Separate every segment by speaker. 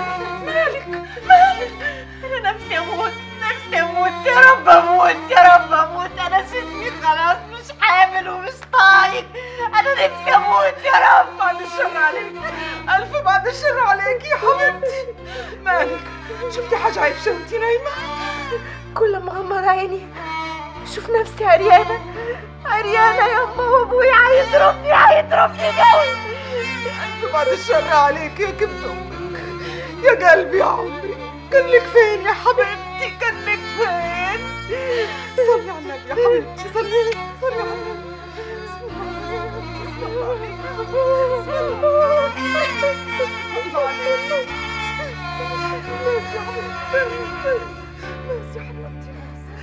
Speaker 1: مالك مالك؟ انا نفسي اموت، نفسي اموت، يا رب اموت، يا رب اموت. انا جسمي خلاص مش حامل ومش طايق، انا نفسي اموت يا رب. بعد الشر عليك، الف بعد الشر عليك يا حبيبتي. مالك؟ شفتي حاجه عايشه وانت نايمه؟ كل ما غمض عيني شوف نفسي عريانه عريانه يا امه، وابوي هيضربني قوي. الف بعد الشر عليك يا كبد امك، يا قلبي يا عمري. كان لك فين يا حبيبتي؟ كان لك فين؟ صلي على النبي يا حبيبتي، صلي على النبي. بسم الله عليك، بسم الله عليك. ماشي يا حبيبتي، ماشي يا حبيبتي.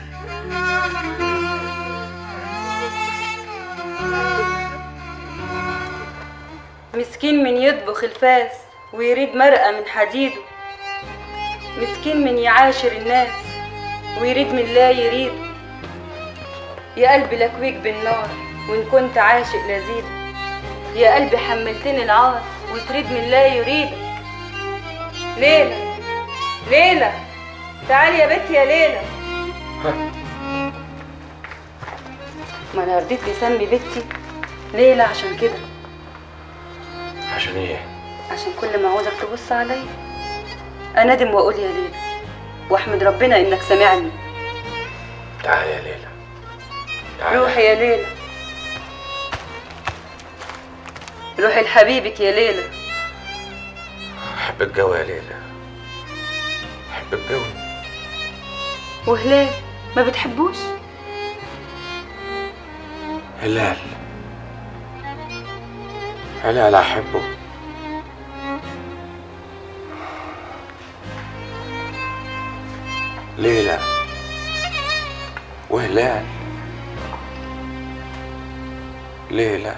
Speaker 2: مسكين من يطبخ الفاس ويريد مرقة من حديده، مسكين من يعاشر الناس ويريد من لا يريد. يا قلبي لكويك بالنار وإن كنت عاشق لذيذ، يا قلبي حملتني العار وتريد من لا يريدك. ليلى ليلى تعالي يا بنتي يا ليلى. ما انا رضيت اسمي بنتي ليلى عشان كده.
Speaker 3: عشان ايه؟
Speaker 2: عشان كل ما عاوزك تبص عليا انادم واقول يا ليلى، واحمد ربنا انك سامعني.
Speaker 3: تعالي يا ليلى، تعالي.
Speaker 2: روحي يا ليلى، روحي لحبيبك يا ليلى.
Speaker 3: احبك قوي يا ليلى، احبك قوي.
Speaker 2: وهلال ما بتحبوش؟
Speaker 3: هلال هلال احبه. ليلى وهلال. ليلى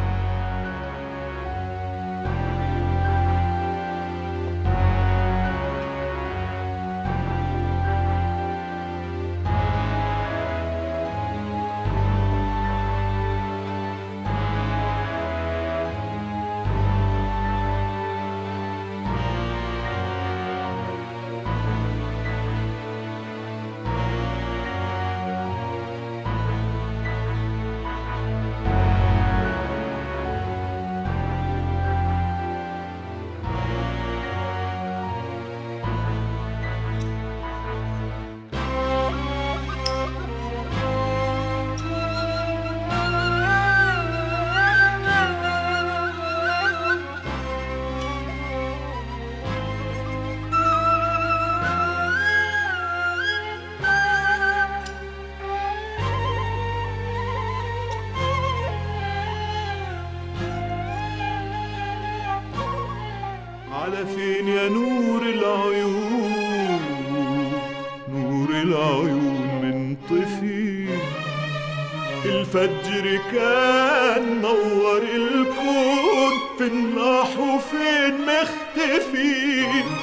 Speaker 4: على فين يا نور العيون، نور العيون منطفي. الفجر كان نور الكون، فين راح وفين مختفي.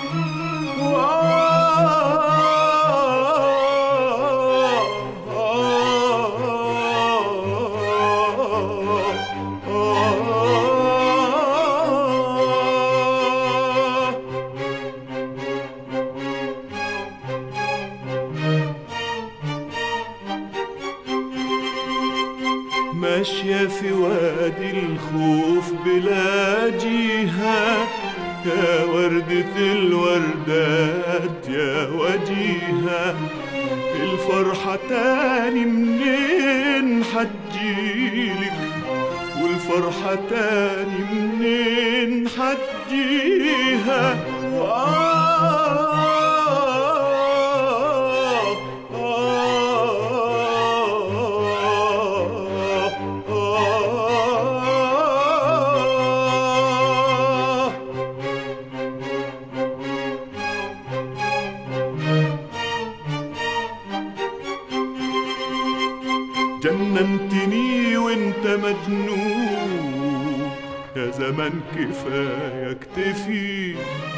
Speaker 4: ماشية في وادي الخوف بلا جهة، يا وردة الوردات يا وجيهة. الفرحة تاني منين حتجيلك، والفرحة تاني منين حتجيها. جننتني وانت مجنون، يا زمان كفاية اكتفي.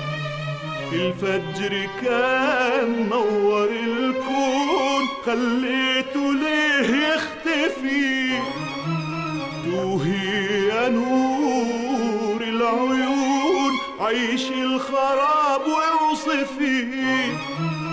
Speaker 4: الفجر كان نور الكون، خليته ليه يختفي. توهي يا نور العيون، عيش الخراب واوصفيه